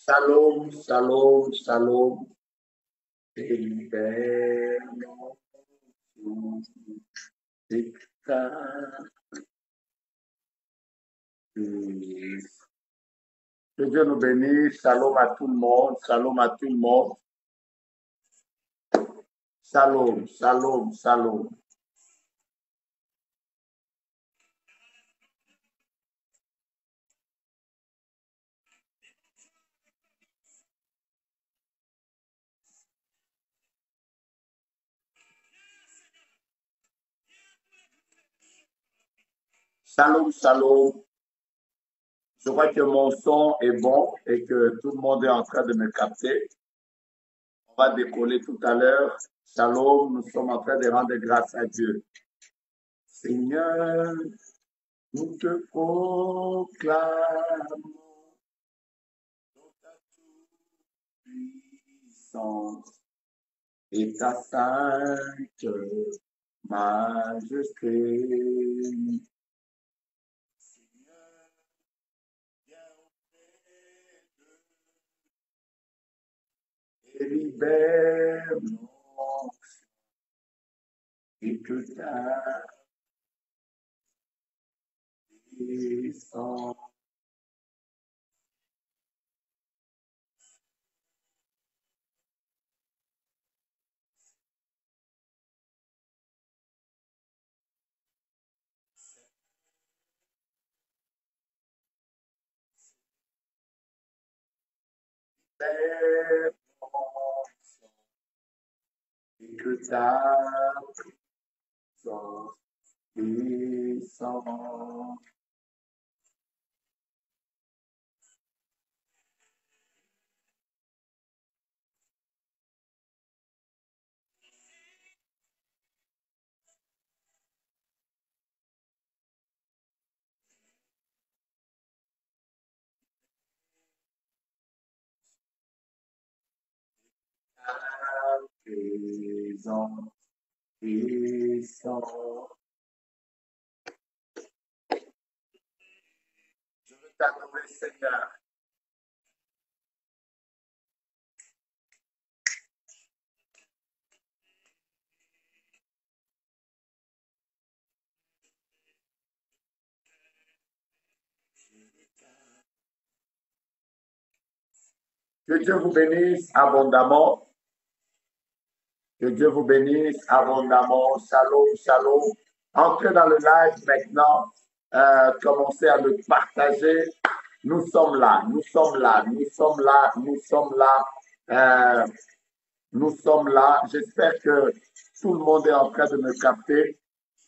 Shalom, shalom, shalom. Éternel, que Dieu nous bénisse. Shalom à tout le monde. Shalom à tout le monde. Shalom, shalom, shalom. Shalom, shalom. Je vois que mon son est bon et que tout le monde est en train de me capter. On va décoller tout à l'heure. Shalom, nous sommes en train de rendre grâce à Dieu. Seigneur, nous te proclamons ta puissance et ta sainte majesté. Seigneur, viens auprès d'eux et libère-nous et que ta puissance libère et que ta puissance présence puissante. Je veux t'adorer, Seigneur. Que Dieu vous bénisse abondamment. Que Dieu vous bénisse abondamment. Shalom, shalom. Entrez dans le live maintenant. Commencez à le partager. Nous sommes là, nous sommes là, nous sommes là, nous sommes là. Nous sommes là. J'espère que tout le monde est en train de me capter.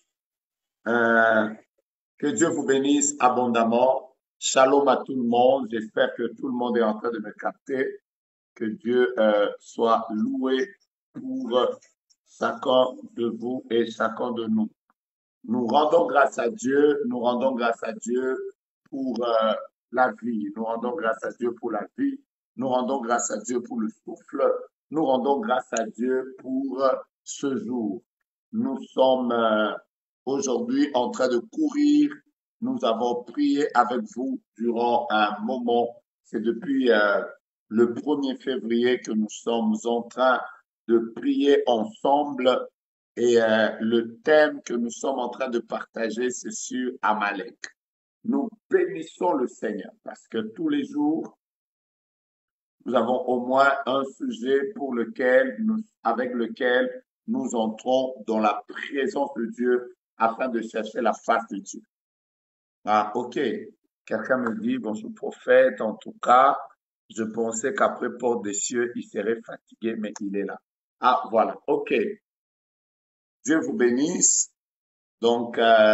Que Dieu vous bénisse abondamment. Shalom à tout le monde. J'espère que tout le monde est en train de me capter. Que Dieu soit loué pour chacun de vous et chacun de nous. Nous rendons grâce à Dieu, nous rendons grâce à Dieu pour la vie, nous rendons grâce à Dieu pour la vie, nous rendons grâce à Dieu pour le souffle, nous rendons grâce à Dieu pour ce jour. Nous sommes aujourd'hui en train de courir, nous avons prié avec vous durant un moment, c'est depuis le 1er février que nous sommes en train de prier ensemble et le thème que nous sommes en train de partager, c'est sur Amalek. Nous bénissons le Seigneur parce que tous les jours, nous avons au moins un sujet avec lequel nous entrons dans la présence de Dieu afin de chercher la face de Dieu. Ah, ok. Quelqu'un me dit, bonjour prophète, en tout cas, je pensais qu'après Porte des cieux, il serait fatigué, mais il est là. Ah, voilà, ok. Dieu vous bénisse. Donc,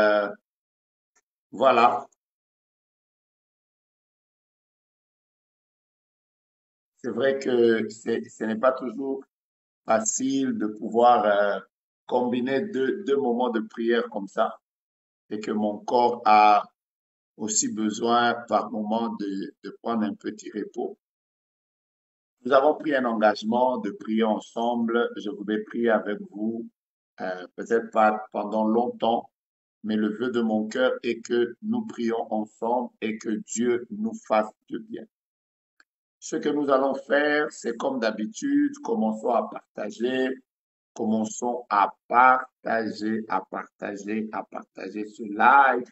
voilà. C'est vrai que ce n'est pas toujours facile de pouvoir combiner deux moments de prière comme ça et que mon corps a aussi besoin par moment de prendre un petit repos. Nous avons pris un engagement de prier ensemble. Je voudrais prier avec vous, peut-être pas pendant longtemps, mais le vœu de mon cœur est que nous prions ensemble et que Dieu nous fasse du bien. Ce que nous allons faire, c'est comme d'habitude, commençons à partager, commençons à partager ce live,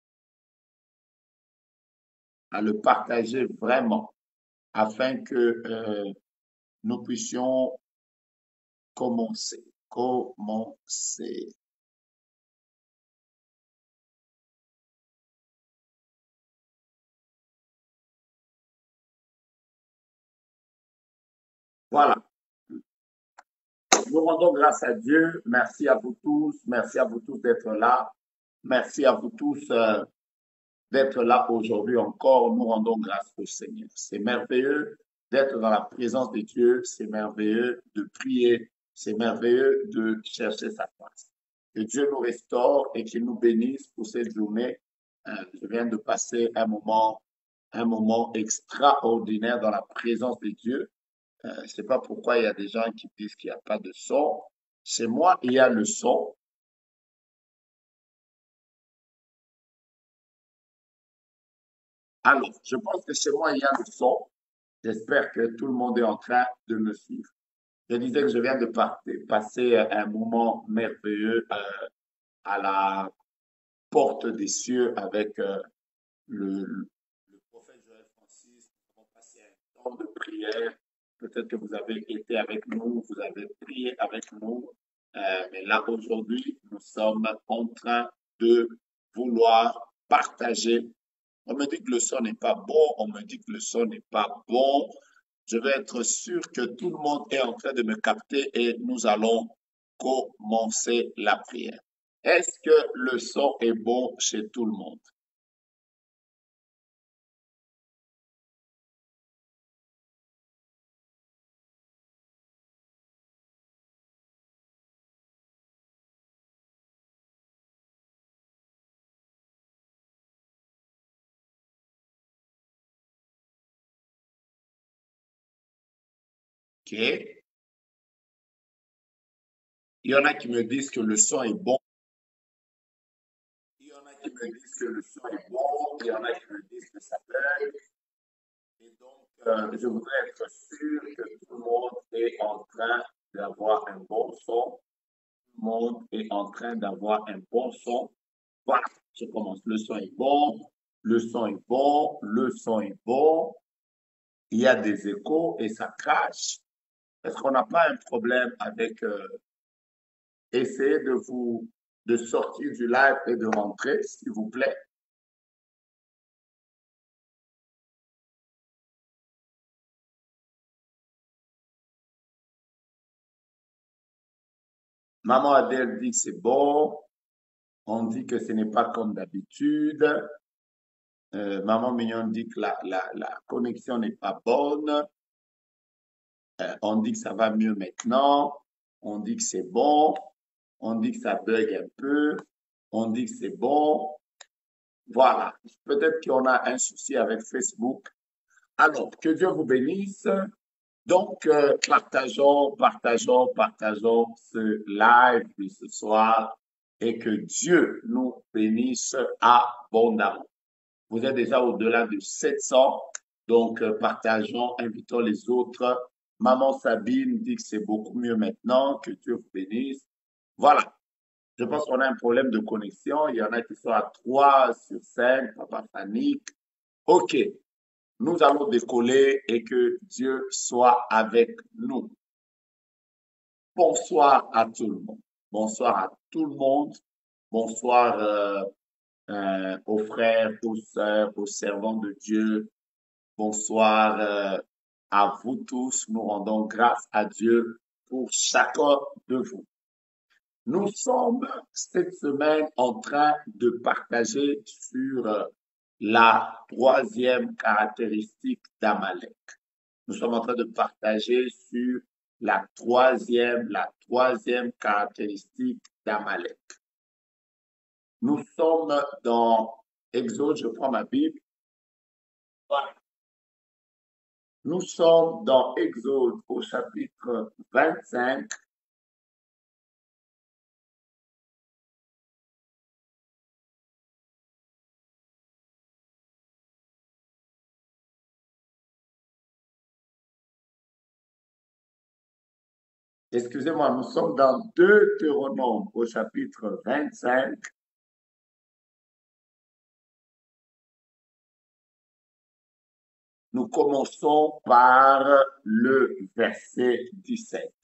à le partager vraiment, afin que nous puissions commencer. Commencer. Voilà. Nous rendons grâce à Dieu. Merci à vous tous. Merci à vous tous d'être là. Merci à vous tous d'être là aujourd'hui encore. Nous rendons grâce au Seigneur. C'est merveilleux d'être dans la présence de Dieu. C'est merveilleux de prier. C'est merveilleux de chercher sa face. Que Dieu nous restaure et qu'il nous bénisse pour cette journée. Je viens de passer un moment extraordinaire dans la présence de Dieu. Je ne sais pas pourquoi il y a des gens qui disent qu'il n'y a pas de son. Chez moi, il y a le son. Alors, je pense que chez moi, il y a le son. J'espère que tout le monde est en train de me suivre. Je disais que je viens de passer un moment merveilleux à la porte des cieux avec le prophète Joël Francis. Nous avons passé un temps de prière. Peut-être que vous avez été avec nous, vous avez prié avec nous. Mais là, aujourd'hui, nous sommes en train de vouloir partager. On me dit que le son n'est pas bon, on me dit que le son n'est pas bon. Je vais être sûr que tout le monde est en train de me capter et nous allons commencer la prière. Est-ce que le son est bon chez tout le monde? OK. Il y en a qui me disent que le son est bon. Il y en a qui me disent que le son est bon. Il y en a qui me disent que ça bug. Et donc, je voudrais être sûr que tout le monde est en train d'avoir un bon son. Tout le monde est en train d'avoir un bon son. Voilà, je commence. Le son est bon. Le son est bon. Le son est bon. Il y a des échos et ça crache. Est-ce qu'on n'a pas un problème avec essayer de sortir du live et de rentrer, s'il vous plaît? Maman Adèle dit que c'est bon. On dit que ce n'est pas comme d'habitude. Maman Mignon dit que la connexion n'est pas bonne. On dit que ça va mieux maintenant. On dit que c'est bon. On dit que ça bug un peu. On dit que c'est bon. Voilà. Peut-être qu'on a un souci avec Facebook. Alors, que Dieu vous bénisse. Donc, partageons ce live de ce soir et que Dieu nous bénisse abondamment. Vous êtes déjà au-delà de 700, donc partageons, invitons les autres. Maman Sabine dit que c'est beaucoup mieux maintenant, que Dieu vous bénisse. Voilà, je pense qu'on a un problème de connexion. Il y en a qui sont à 3 sur 5, papa panique. OK, nous allons décoller et que Dieu soit avec nous. Bonsoir à tout le monde. Bonsoir à tout le monde. Bonsoir aux frères, aux sœurs, aux servants de Dieu. Bonsoir à vous tous. Nous rendons grâce à Dieu pour chacun de vous. Nous sommes cette semaine en train de partager sur la troisième caractéristique d'Amalek. Nous sommes en train de partager sur la troisième caractéristique d'Amalek. Nous sommes dans Exode, je prends ma Bible. Voilà. Nous sommes dans Exode au chapitre 25. Excusez-moi, nous sommes dans Deutéronome au chapitre 25. Nous commençons par le verset 17.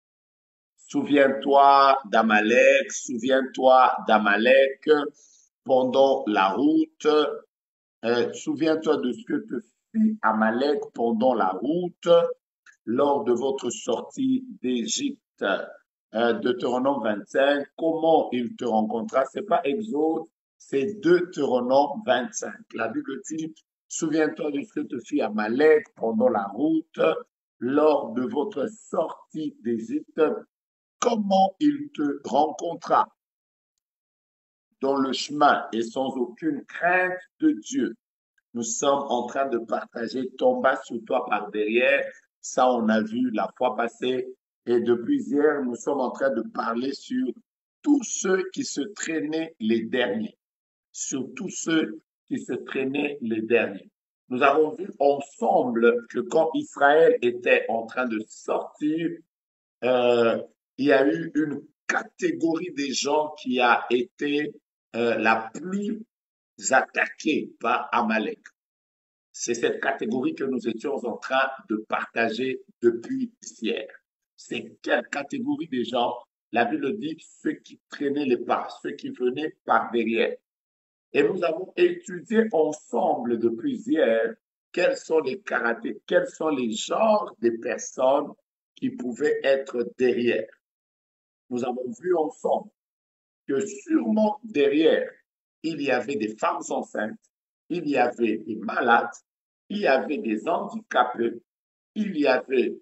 Souviens-toi d'Amalek pendant la route. Souviens-toi de ce que te fit Amalek pendant la route lors de votre sortie d'Égypte. Deutéronome 25, comment il te rencontra? C'est pas Exode, c'est Deutéronome 25. La Bible dit, souviens-toi de ce que te fit Amalek pendant la route lors de votre sortie d'Égypte, comment il te rencontra dans le chemin et sans aucune crainte de Dieu. Nous sommes en train de partager tomba sur toi par derrière. Ça, on a vu la fois passée. Et depuis hier, nous sommes en train de parler sur tous ceux qui se traînaient les derniers. Sur tous ceux qui se traînaient les derniers. Nous avons vu ensemble que quand Israël était en train de sortir, euh, il y a eu une catégorie des gens qui a été la plus attaquée par Amalek. C'est cette catégorie que nous étions en train de partager depuis hier. C'est quelle catégorie des gens? La Bible dit ceux qui traînaient les pas, ceux qui venaient par derrière. Et nous avons étudié ensemble depuis hier quels sont les caractères, quels sont les genres de personnes qui pouvaient être derrière. Nous avons vu ensemble que sûrement derrière, il y avait des femmes enceintes, il y avait des malades, il y avait des handicapés, il y avait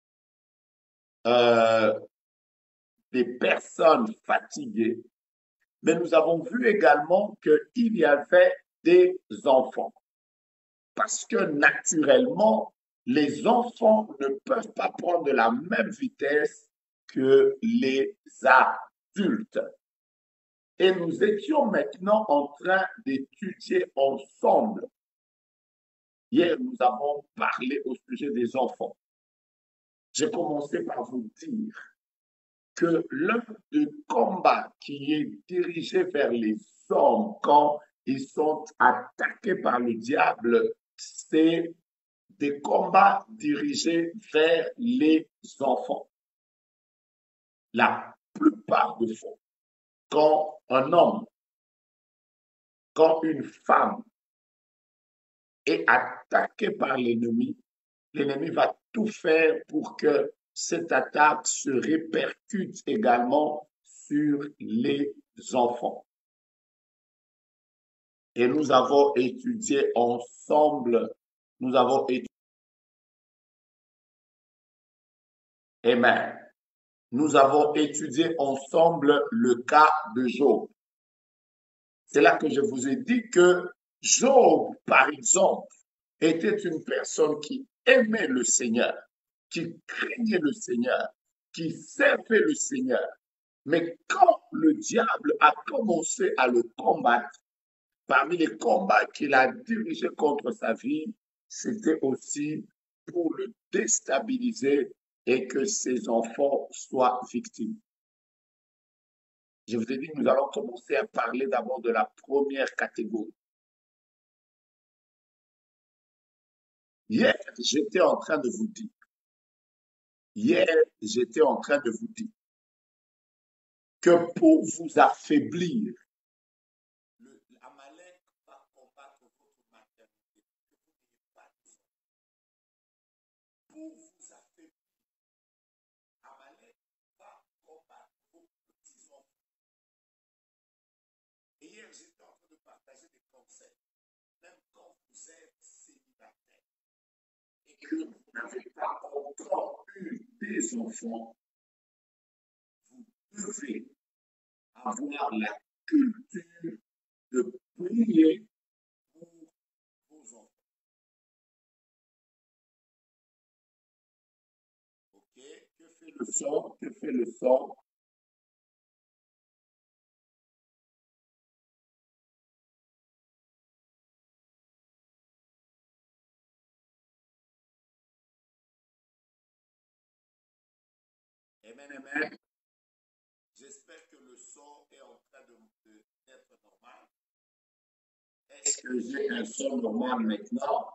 euh, des personnes fatiguées, mais nous avons vu également qu'il y avait des enfants. Parce que naturellement, les enfants ne peuvent pas prendre la même vitesse que les adultes. Et nous étions maintenant en train d'étudier ensemble. Hier, nous avons parlé au sujet des enfants. J'ai commencé par vous dire que l'un des combats qui est dirigé vers les hommes quand ils sont attaqués par le diable, c'est des combats dirigés vers les enfants. La plupart des fois, quand un homme, quand une femme est attaqué par l'ennemi, l'ennemi va tout faire pour que cette attaque se répercute également sur les enfants. Et nous avons étudié ensemble, nous avons étudié, Amen. Nous avons étudié ensemble le cas de Job. C'est là que je vous ai dit que Job, par exemple, était une personne qui aimait le Seigneur, qui craignait le Seigneur, qui servait le Seigneur. Mais quand le diable a commencé à le combattre, parmi les combats qu'il a dirigés contre sa vie, c'était aussi pour le déstabiliser et que ses enfants soient victimes. Je vous ai dit que nous allons commencer à parler d'abord de la première catégorie. Hier, j'étais en train de vous dire, hier, j'étais en train de vous dire que pour vous affaiblir, Amalek va combattre votre maternité. Pour vous affaiblir, Amalek va combattre vos petits-enfants. Et hier, j'étais en train de partager des conseils, même quand vous êtes célibataire et que vous n'avez pas encore eu des enfants, vous devez avoir la culture de prier pour vos enfants. OK? Que fait le sang? Que fait le sang? Amen, amen. J'espère que le son est en train d'être normal. Est-ce que j'ai un son normal maintenant?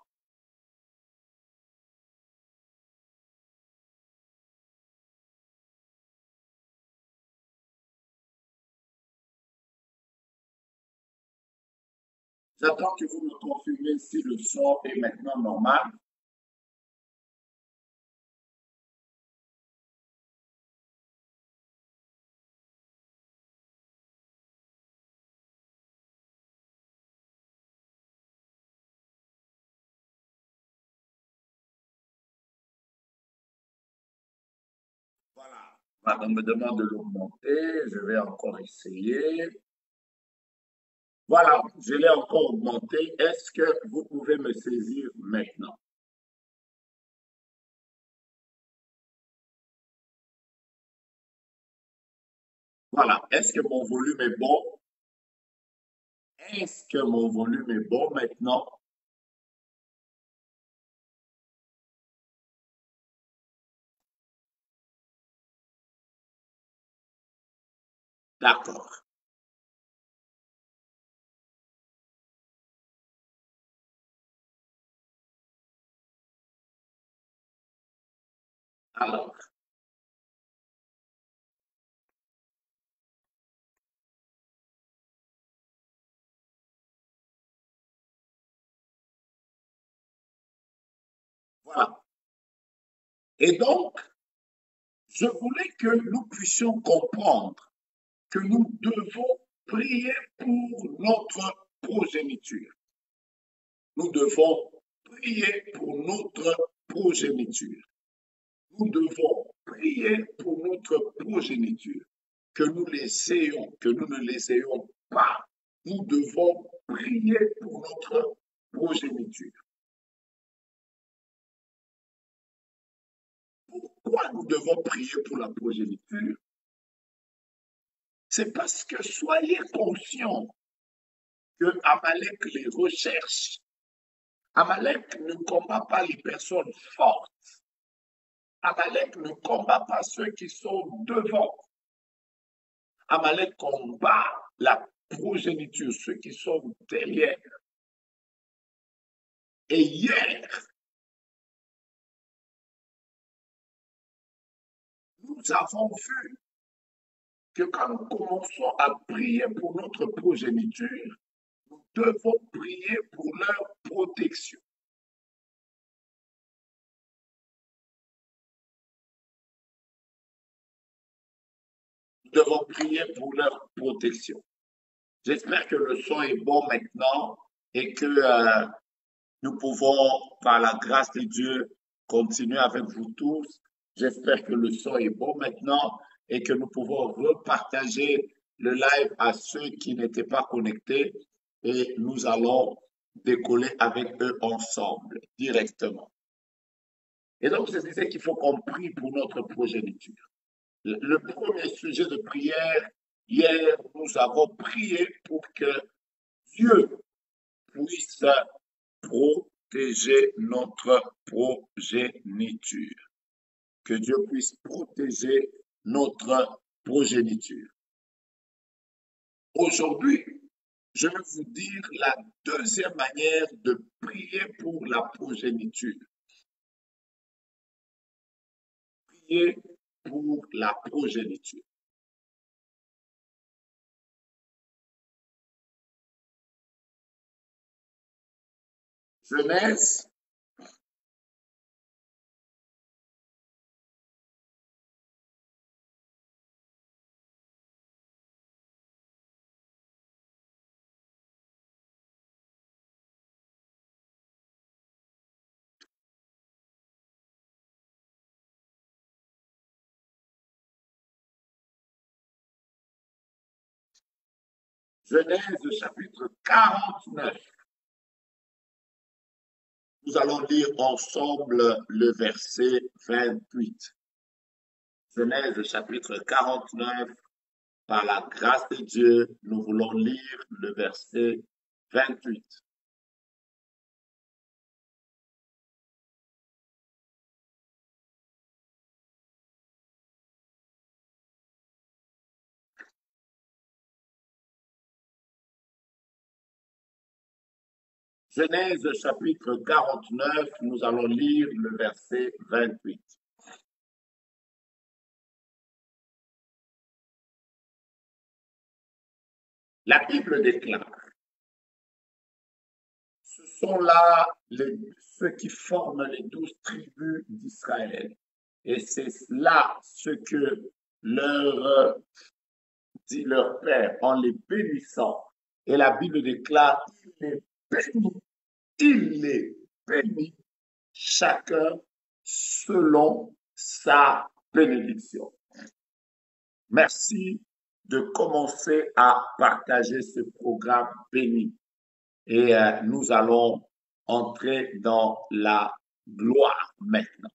J'attends que vous me confirmez si le son est maintenant normal. Voilà. On me demande de l'augmenter. Je vais encore essayer. Voilà, je l'ai encore augmenté. Est-ce que vous pouvez me saisir maintenant? Voilà. Est-ce que mon volume est bon? Est-ce que mon volume est bon maintenant? D'accord. Alors, voilà. Et donc, je voulais que nous puissions comprendre que nous devons prier pour notre progéniture. Nous devons prier pour notre progéniture. Nous devons prier pour notre progéniture. Que nous l'essayons, que nous ne l'essayons pas. Nous devons prier pour notre progéniture. Pourquoi nous devons prier pour la progéniture? C'est parce que soyez conscients que Amalek les recherche. Amalek ne combat pas les personnes fortes. Amalek ne combat pas ceux qui sont devant. Amalek combat la progéniture, ceux qui sont derrière. Et hier, nous avons vu que quand nous commençons à prier pour notre progéniture, nous devons prier pour leur protection. Nous devons prier pour leur protection. J'espère que le son est bon maintenant et que nous pouvons, par la grâce de Dieu, continuer avec vous tous. J'espère que le son est bon maintenant et que nous pouvons repartager le live à ceux qui n'étaient pas connectés et nous allons décoller avec eux ensemble, directement. Et donc, je disais qu'il faut qu'on prie pour notre progéniture. Le premier sujet de prière, hier, nous avons prié pour que Dieu puisse protéger notre progéniture. Que Dieu puisse protéger notre progéniture. Aujourd'hui, je vais vous dire la deuxième manière de prier pour la progéniture. Prier pour la progéniture. Genèse, Genèse chapitre 49. Nous allons lire ensemble le verset 28. Genèse chapitre 49. Par la grâce de Dieu, nous voulons lire le verset 28. Genèse chapitre 49, nous allons lire le verset 28. La Bible déclare, ce sont là ceux qui forment les 12 tribus d'Israël. Et c'est là ce que leur dit leur Père en les bénissant. Et la Bible déclare, bénit, il les bénit, chacun selon sa bénédiction. Merci de commencer à partager ce programme béni. Et nous allons entrer dans la gloire maintenant.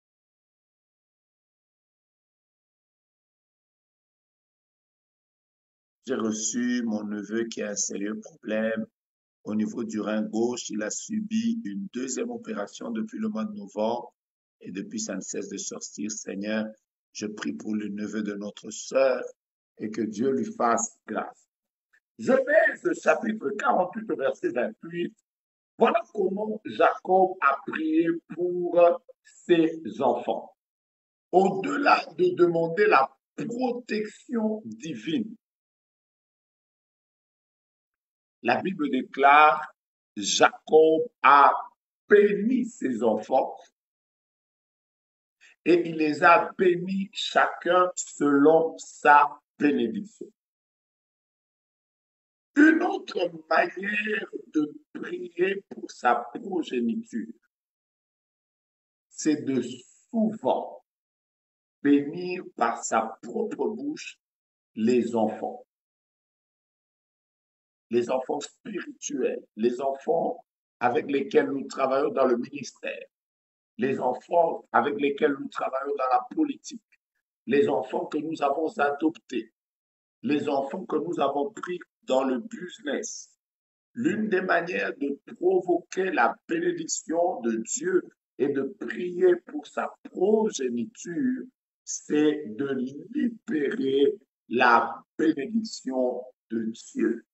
J'ai reçu mon neveu qui a un sérieux problème au niveau du rein gauche. Il a subi une deuxième opération depuis le mois de novembre et depuis ça ne cesse de sortir. Seigneur, je prie pour le neveu de notre sœur et que Dieu lui fasse grâce. Genèse chapitre 48, verset 28. Voilà comment Jacob a prié pour ses enfants. Au-delà de demander la protection divine, la Bible déclare, Jacob a béni ses enfants et il les a bénis chacun selon sa bénédiction. Une autre manière de prier pour sa progéniture, c'est de souvent bénir par sa propre bouche les enfants spirituels, les enfants avec lesquels nous travaillons dans le ministère, les enfants avec lesquels nous travaillons dans la politique, les enfants que nous avons adoptés, les enfants que nous avons pris dans le business. L'une des manières de provoquer la bénédiction de Dieu et de prier pour sa progéniture, c'est de libérer la bénédiction de Dieu.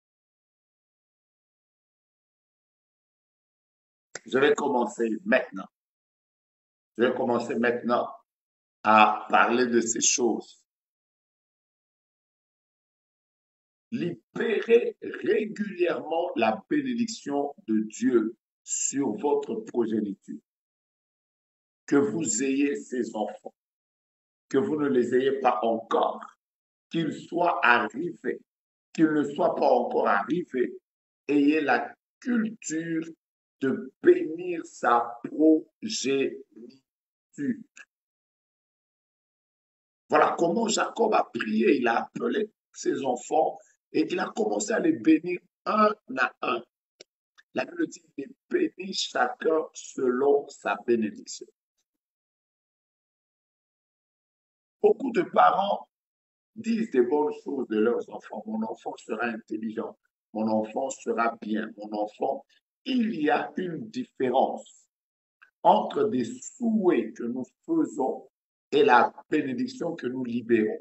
Je vais commencer maintenant. Je vais commencer maintenant à parler de ces choses. Libérez régulièrement la bénédiction de Dieu sur votre progéniture. Que vous ayez ces enfants, que vous ne les ayez pas encore, qu'ils soient arrivés, qu'ils ne soient pas encore arrivés, ayez la culture de bénir sa progéniture. Voilà comment Jacob a prié. Il a appelé ses enfants et il a commencé à les bénir un à un. La Bible dit qu'il bénit chacun selon sa bénédiction. Beaucoup de parents disent des bonnes choses de leurs enfants. Mon enfant sera intelligent. Mon enfant sera bien. Mon enfant. Il y a une différence entre des souhaits que nous faisons et la bénédiction que nous libérons.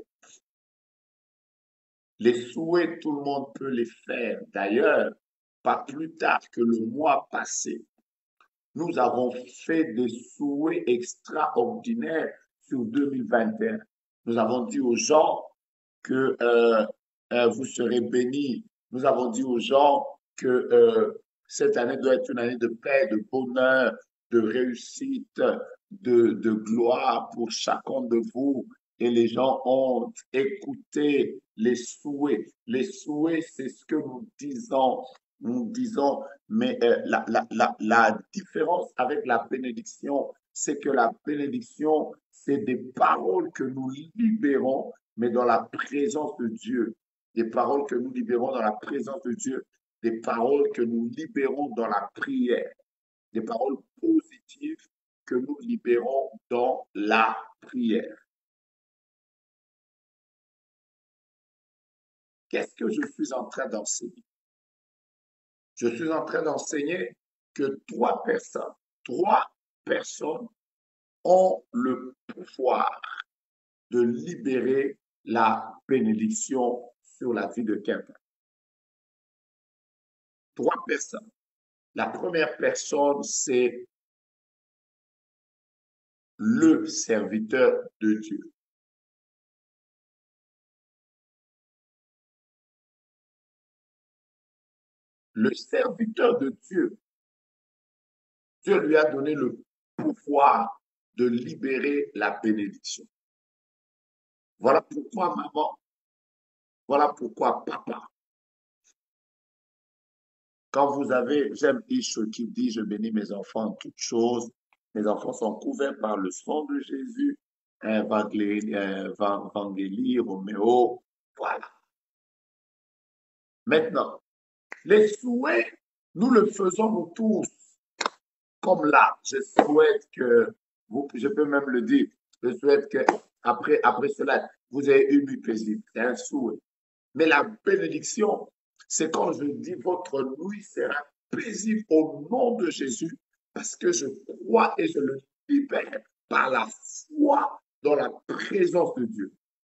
Les souhaits, tout le monde peut les faire. D'ailleurs, pas plus tard que le mois passé, nous avons fait des souhaits extraordinaires sur 2021. Nous avons dit aux gens que vous serez bénis. Nous avons dit aux gens que cette année doit être une année de paix, de bonheur, de réussite, de gloire pour chacun de vous. Et les gens ont écouté les souhaits. Les souhaits, c'est ce que nous disons. Nous disons, mais la différence avec la bénédiction, c'est que la bénédiction, c'est des paroles que nous libérons, mais dans la présence de Dieu. Des paroles que nous libérons dans la présence de Dieu, des paroles que nous libérons dans la prière, des paroles positives que nous libérons dans la prière. Qu'est-ce que je suis en train d'enseigner? Je suis en train d'enseigner que trois personnes ont le pouvoir de libérer la bénédiction sur la vie de quelqu'un. Trois personnes. La première personne, c'est le serviteur de Dieu. Le serviteur de Dieu, Dieu lui a donné le pouvoir de libérer la bénédiction. Voilà pourquoi maman, voilà pourquoi papa. Quand vous avez, j'aime Ishe qui dit, je bénis mes enfants en toutes choses. Mes enfants sont couverts par le sang de Jésus. Evangélie, Roméo. Voilà. Maintenant, les souhaits, nous le faisons nous tous. Comme là, je souhaite que, vous, je peux même le dire, je souhaite que après cela, vous ayez une nuit paisible. C'est un souhait. Mais la bénédiction, c'est quand je dis votre nuit sera paisible au nom de Jésus, parce que je crois et je le libère par la foi dans la présence de Dieu.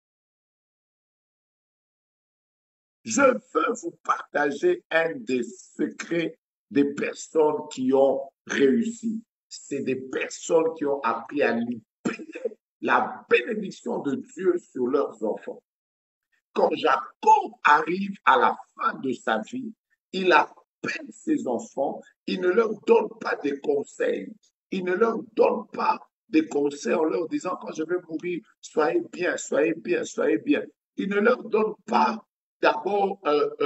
Je veux vous partager un des secrets des personnes qui ont réussi. C'est des personnes qui ont appris à libérer la bénédiction de Dieu sur leurs enfants. Quand Jacob arrive à la fin de sa vie, il appelle ses enfants, il ne leur donne pas des conseils, il ne leur donne pas des conseils en leur disant quand je vais mourir, soyez bien, soyez bien, soyez bien. Il ne leur donne pas d'abord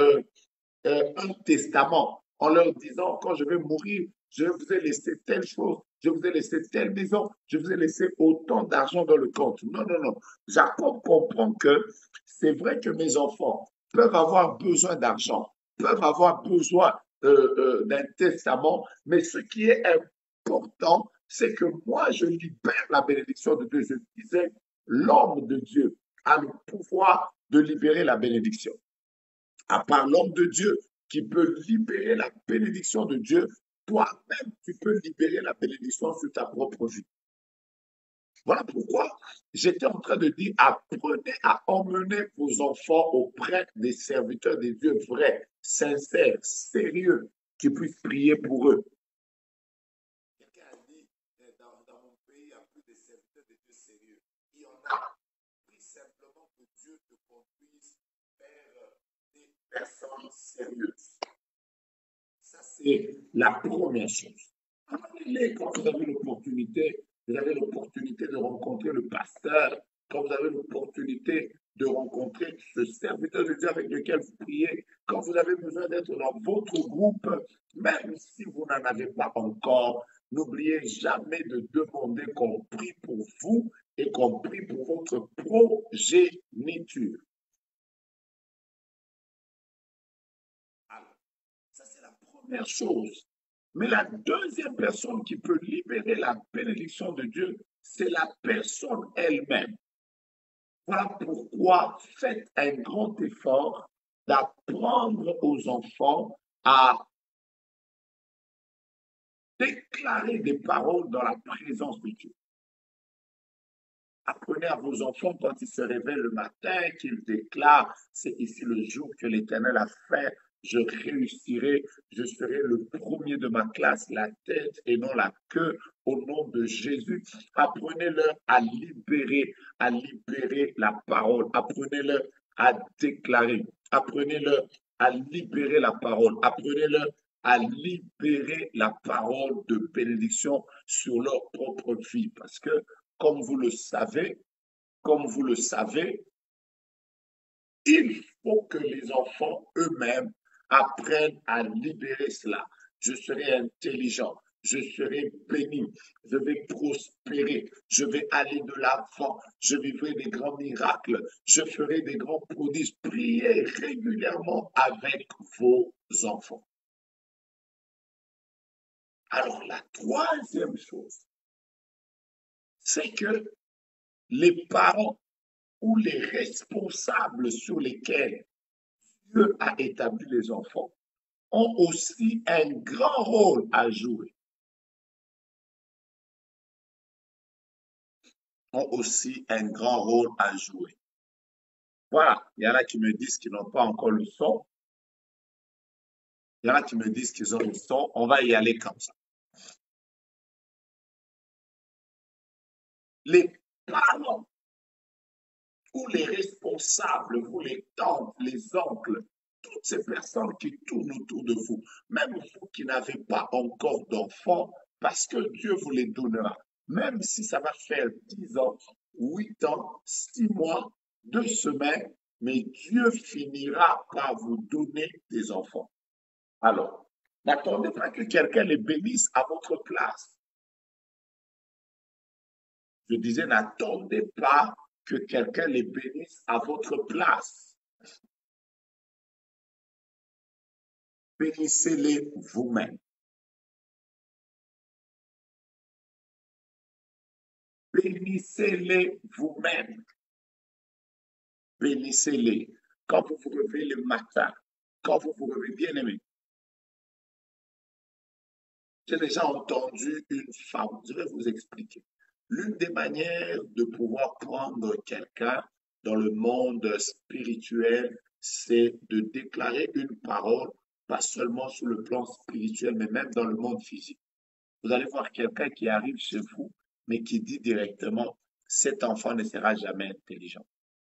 un testament en leur disant quand je vais mourir, je vous ai laissé telle chose, je vous ai laissé telle maison, je vous ai laissé autant d'argent dans le compte. Non, non, non. Jacob comprend que c'est vrai que mes enfants peuvent avoir besoin d'argent, peuvent avoir besoin d'un testament, mais ce qui est important, c'est que moi, je libère la bénédiction de Dieu. Je disais, l'homme de Dieu a le pouvoir de libérer la bénédiction. À part l'homme de Dieu qui peut libérer la bénédiction de Dieu, toi-même, tu peux libérer la bénédiction sur ta propre vie. Voilà pourquoi j'étais en train de dire, apprenez à emmener vos enfants auprès des serviteurs des dieux vrais, sincères, sérieux, qui puissent prier pour eux. Quelqu'un a dit, dans mon pays, il n'y a plus de serviteurs des dieux sérieux. Il y en a. Prie simplement que Dieu te conduise vers des personnes sérieuses. Ça, c'est la première chose. Amenez-les quand vous avez l'opportunité de rencontrer le pasteur, quand vous avez l'opportunité de rencontrer ce serviteur de Dieu avec lequel vous priez, quand vous avez besoin d'être dans votre groupe, même si vous n'en avez pas encore, n'oubliez jamais de demander qu'on prie pour vous et qu'on prie pour votre progéniture. Alors, ça, c'est la première chose. Mais la deuxième personne qui peut libérer la bénédiction de Dieu, c'est la personne elle-même. Voilà pourquoi faites un grand effort d'apprendre aux enfants à déclarer des paroles dans la présence de Dieu. Apprenez à vos enfants quand ils se réveillent le matin, qu'ils déclarent, c'est ici le jour que l'Éternel a fait, je réussirai, je serai le premier de ma classe, la tête et non la queue, au nom de Jésus. Apprenez-leur à libérer la parole. Apprenez-leur à déclarer. Apprenez-leur à libérer la parole. Apprenez-leur à libérer la parole de bénédiction sur leur propre vie. Parce que comme vous le savez, comme vous le savez, il faut que les enfants eux-mêmes apprennent à libérer cela. Je serai intelligent, je serai béni, je vais prospérer, je vais aller de l'avant, je vivrai des grands miracles, je ferai des grands prodiges. Priez régulièrement avec vos enfants. Alors la troisième chose, c'est que les parents ou les responsables sur lesquels Dieu a établi les enfants ont aussi un grand rôle à jouer. Ont aussi un grand rôle à jouer. Voilà, il y en a qui me disent qu'ils n'ont pas encore le son. Il y en a qui me disent qu'ils ont le son. On va y aller comme ça. Les parents ou les responsables, vous les tantes, les oncles, toutes ces personnes qui tournent autour de vous, même vous qui n'avez pas encore d'enfants, parce que Dieu vous les donnera, même si ça va faire 10 ans, 8 ans, 6 mois, 2 semaines, mais Dieu finira par vous donner des enfants. Alors, n'attendez pas que quelqu'un les bénisse à votre place. Je disais, n'attendez pas que quelqu'un les bénisse à votre place. Bénissez-les vous-même. Bénissez-les vous-même. Bénissez-les. Quand vous vous réveillez le matin, quand vous vous réveillez, bien aimé, j'ai déjà entendu une femme, je vais vous expliquer. L'une des manières de pouvoir prendre quelqu'un dans le monde spirituel, c'est de déclarer une parole, pas seulement sur le plan spirituel, mais même dans le monde physique. Vous allez voir quelqu'un qui arrive chez vous, mais qui dit directement, cet enfant ne sera jamais intelligent.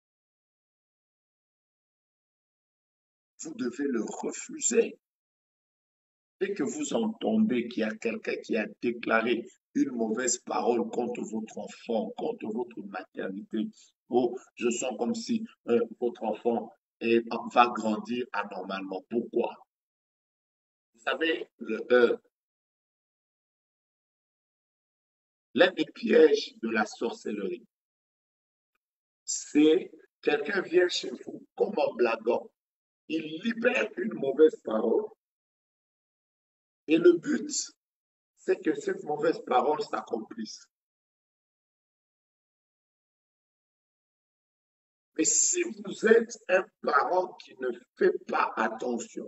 Vous devez le refuser. Dès que vous entendez qu'il y a quelqu'un qui a déclaré une mauvaise parole contre votre enfant, contre votre maternité, oh, je sens comme si votre enfant va grandir anormalement. Pourquoi? Vous savez, l'un des pièges de la sorcellerie, c'est quelqu'un vient chez vous comme un blaguant, il libère une mauvaise parole et le but, c'est que cette mauvaise parole s'accomplisse. Mais si vous êtes un parent qui ne fait pas attention,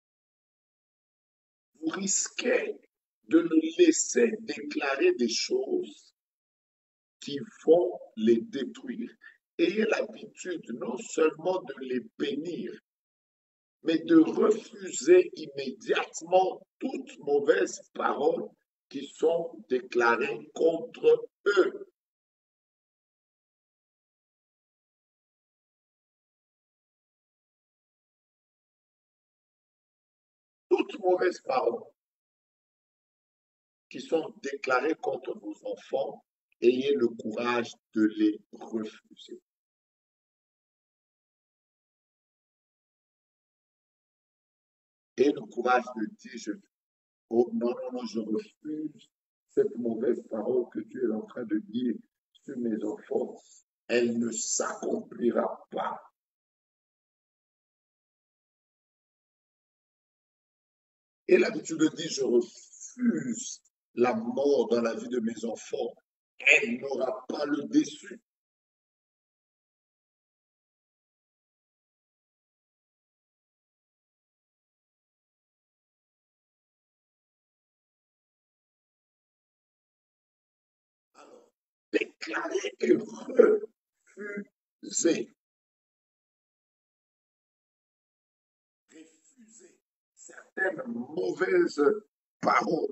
vous risquez de le laisser déclarer des choses qui vont les détruire. Ayez l'habitude non seulement de les bénir, mais de refuser immédiatement toute mauvaise parole qui sont déclarées contre eux. Toutes mauvaises paroles qui sont déclarées contre vos enfants, ayez le courage de les refuser. Ayez le courage de dire, oh non, non, non, je refuse cette mauvaise parole que tu es en train de dire sur mes enfants. Elle ne s'accomplira pas. Et l'habitude de dire, je refuse la mort dans la vie de mes enfants. Elle n'aura pas le dessus. Alors, déclarer et refuser. Refuser certaines mauvaises paroles.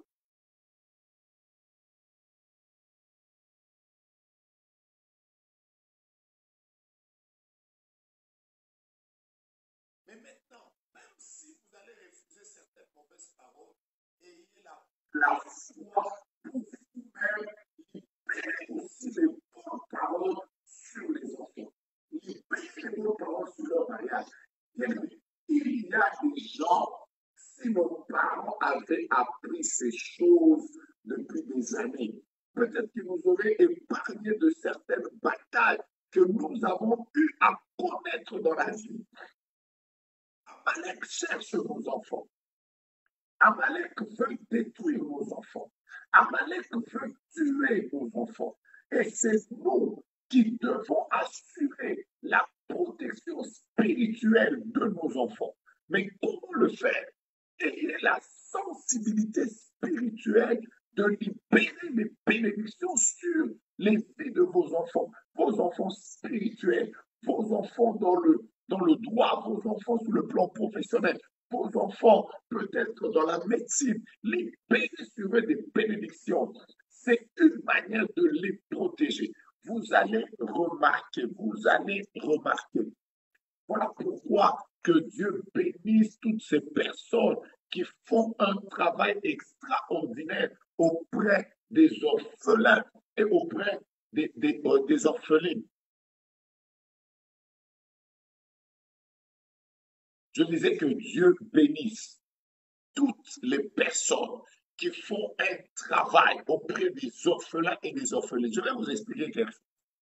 Mais maintenant, même si vous allez refuser certaines mauvaises paroles, ayez la foi pour vous-même libérer aussi les bonnes paroles sur les enfants. Libérez les bonnes paroles sur leur mariage. Il y a des gens, si nos parents avaient appris ces choses depuis des années, peut-être qu'ils nous auraient épargné de certaines batailles que nous avons eu à connaître dans la vie. Amalek cherche nos enfants. Amalek veut détruire nos enfants. Amalek veut tuer nos enfants. Et c'est nous qui devons assurer la protection spirituelle de nos enfants. Mais comment le faire? Ayez la sensibilité spirituelle de libérer les bénédictions sur les vies de vos enfants spirituels, vos enfants dans le droit, vos enfants sur le plan professionnel, vos enfants, peut-être dans la médecine, les bénis sur eux des bénédictions. C'est une manière de les protéger. Vous allez remarquer, vous allez remarquer. Voilà pourquoi que Dieu bénisse toutes ces personnes qui font un travail extraordinaire auprès des orphelins et auprès des orphelines. Je disais que Dieu bénisse toutes les personnes qui font un travail auprès des orphelins et des orphelines. Je vais vous expliquer quelque chose.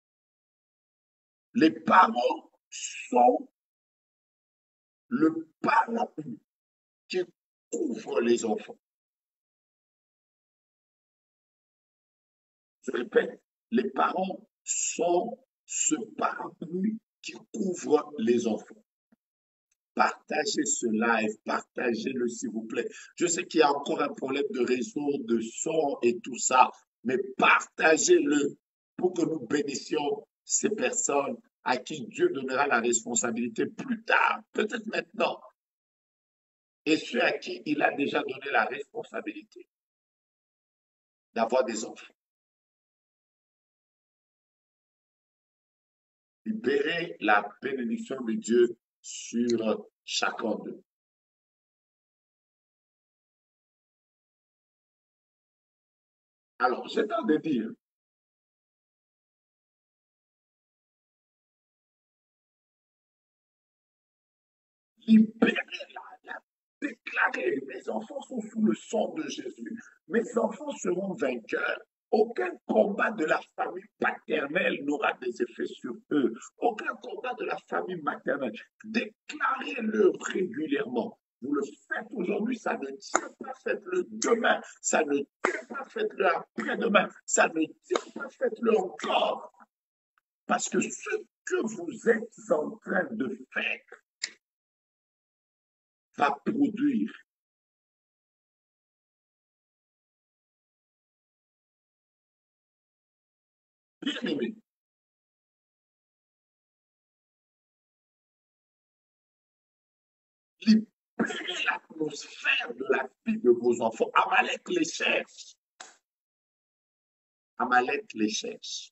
Les parents sont le parapluie qui couvre les enfants. Je répète, les parents sont ce parapluie qui couvre les enfants. Partagez ce live, partagez-le s'il vous plaît. Je sais qu'il y a encore un problème de réseau, de son et tout ça, mais partagez-le pour que nous bénissions ces personnes à qui Dieu donnera la responsabilité plus tard, peut-être maintenant, et ceux à qui il a déjà donné la responsabilité d'avoir des enfants. Libérez la bénédiction de Dieu sur chacun d'eux. Alors, j'ai temps de dire, libérez-la, déclarez, mes enfants sont sous le sang de Jésus, mes enfants seront vainqueurs. Aucun combat de la famille paternelle n'aura des effets sur eux. Aucun combat de la famille maternelle. Déclarez-le régulièrement. Vous le faites aujourd'hui, ça ne tient pas, faites-le demain. Ça ne tient pas, faites-le après-demain. Ça ne tient pas, faites-le encore. Parce que ce que vous êtes en train de faire va produire. Bien aimé, libérez l'atmosphère de la vie de vos enfants. Amalek les cherche. Amalek les cherche.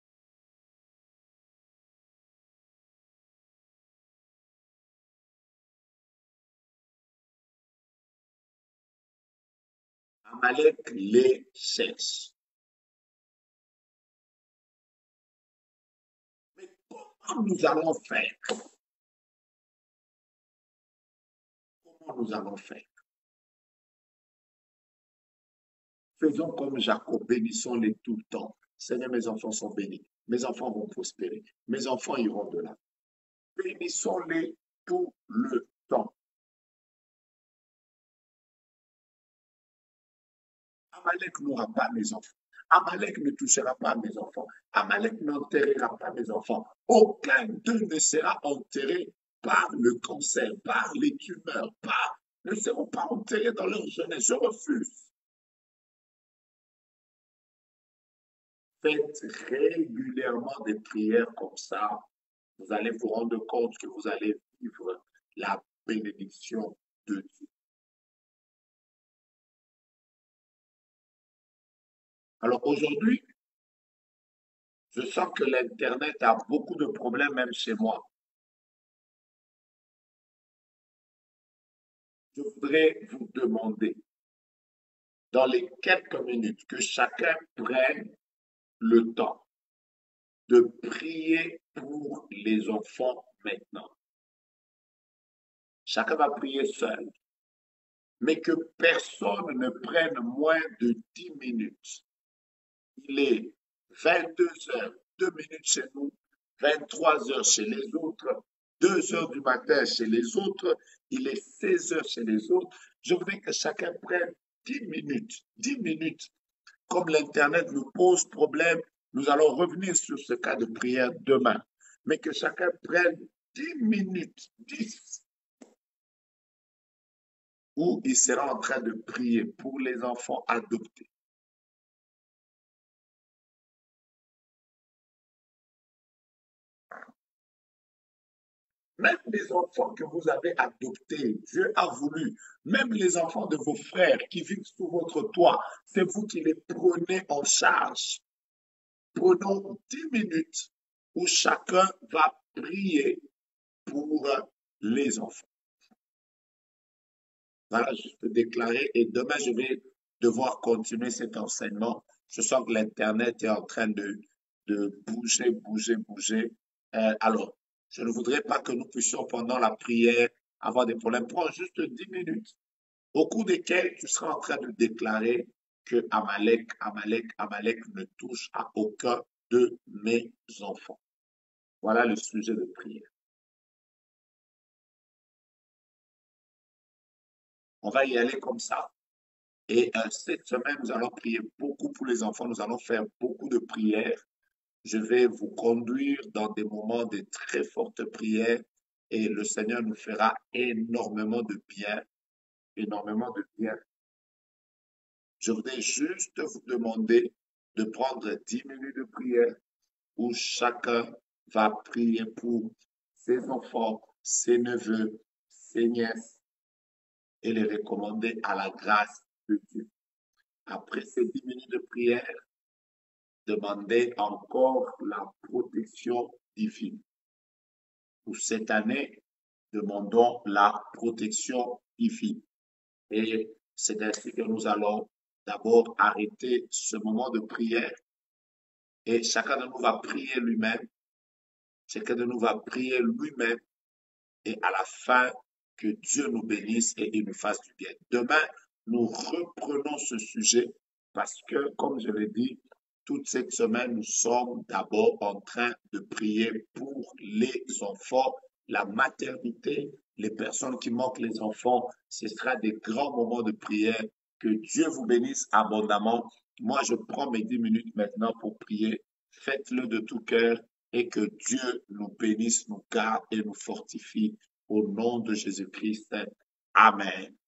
Amalek les cherche. Mais comment nous allons faire? Comment nous allons faire? Faisons comme Jacob, bénissons-les tout le temps. Seigneur, mes enfants sont bénis. Mes enfants vont prospérer. Mes enfants iront de là. Bénissons-les tout le temps. Amalek n'aura pas mes enfants. Amalek ne touchera pas mes enfants. Amalek n'enterrera pas mes enfants. Aucun d'eux ne sera enterré par le cancer, par les tumeurs, ne seront pas enterrés dans leur jeunesse. Je refuse. Faites régulièrement des prières comme ça. Vous allez vous rendre compte que vous allez vivre la bénédiction de Dieu. Alors aujourd'hui, je sens que l'Internet a beaucoup de problèmes même chez moi. Je voudrais vous demander, dans les quelques minutes, que chacun prenne le temps de prier pour les enfants maintenant. Chacun va prier seul, mais que personne ne prenne moins de 10 minutes. Il est 22 heures, 2 minutes chez nous, 23 heures chez les autres, 2 heures du matin chez les autres, il est 16 heures chez les autres. Je voudrais que chacun prenne 10 minutes, 10 minutes. Comme l'Internet nous pose problème, nous allons revenir sur ce cas de prière demain. Mais que chacun prenne 10 minutes, 10, où il sera en train de prier pour les enfants adoptés. même les enfants que vous avez adoptés, Dieu a voulu, même les enfants de vos frères qui vivent sous votre toit, c'est vous qui les prenez en charge. Prenons 10 minutes où chacun va prier pour les enfants. Voilà, je peux déclarer et demain je vais devoir continuer cet enseignement. Je sens que l'Internet est en train de bouger, bouger, bouger. Alors, je ne voudrais pas que nous puissions pendant la prière avoir des problèmes. Prends juste 10 minutes au cours desquelles tu seras en train de déclarer que Amalek, Amalek, Amalek ne touche à aucun de mes enfants. Voilà le sujet de prière. On va y aller comme ça. Et cette semaine, nous allons prier beaucoup pour les enfants. Nous allons faire beaucoup de prières. Je vais vous conduire dans des moments de très fortes prières et le Seigneur nous fera énormément de bien, énormément de bien. Je voudrais juste vous demander de prendre 10 minutes de prière où chacun va prier pour ses enfants, ses neveux, ses nièces et les recommander à la grâce de Dieu. Après ces 10 minutes de prière, demandez encore la protection divine. Pour cette année, demandons la protection divine. Et c'est ainsi que nous allons d'abord arrêter ce moment de prière et chacun de nous va prier lui-même, chacun de nous va prier lui-même et à la fin, que Dieu nous bénisse et il nous fasse du bien. Demain, nous reprenons ce sujet parce que, comme je l'ai dit, toute cette semaine, nous sommes d'abord en train de prier pour les enfants, la maternité, les personnes qui manquent les enfants. Ce sera des grands moments de prière. Que Dieu vous bénisse abondamment. Moi, je prends mes 10 minutes maintenant pour prier. Faites-le de tout cœur et que Dieu nous bénisse, nous garde et nous fortifie. Au nom de Jésus-Christ. Amen.